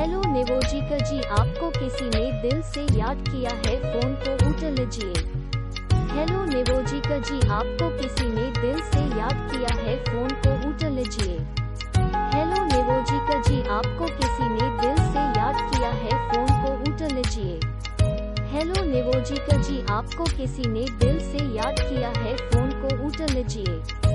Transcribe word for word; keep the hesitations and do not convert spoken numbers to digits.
Hello नेवोजिका जी, आपको किसी ने दिल से याद किया है, फोन को उठा लीजिए। हेलो नेवोजिका जी, आपको किसी ने दिल से याद किया है, फोन को उठा लीजिए। हेलो नेवोजिका जी, आपको किसी ने दिल से याद किया है, फोन को उठा लीजिए। हेलो नेवोजिका जी, आपको किसी ने दिल से याद किया है, फोन को उठा लीजिए।